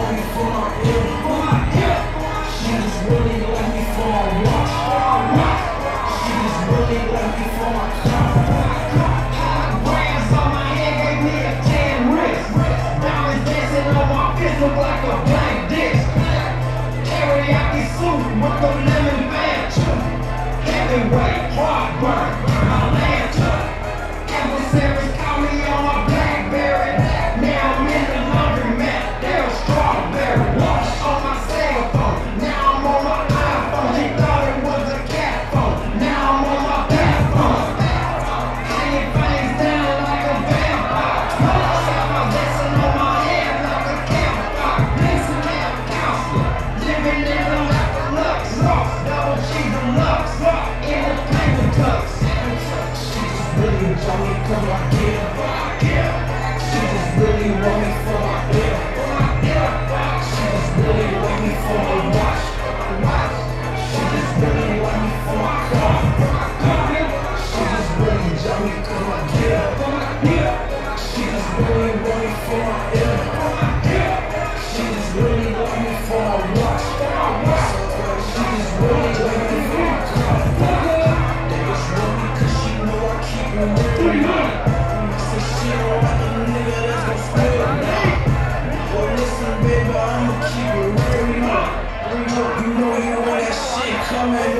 love me for my ill. She just really love me for my watch. She just really love me for my car. Brands on my head gave me a tan wrist. Diamonds dancing on my fist look like a blank disc. Teriyaki soup with the lemon banjo. Heavyweight, heartburn, Atlanta. Adversaries call me on my Blackberry. Now I'm in the laundromat, they're strawberry. Wash on my cell phone, now I'm on my iPhone. He thought it was a cat phone, now I'm on my backbone. Hanging fangs down like a vampire. Got my blessing on my head like a campfire. Listen, I'm counselor, living in the lap of lux. Lost, double cheese and lux, in the paper cups. She just really enjoy me cause I give. She just really want me for my ill. She just really want me for my watch. She just really want me for my car. She just really enjoy me cause I give. She just really want me for my ill. She just really want me for my watch. She just really want me for my car. They just want me cause she know I keep it real. Say she don't like a nigga that's gon' spill now. Well listen baby, I'ma keep it real now. You know you want that shit coming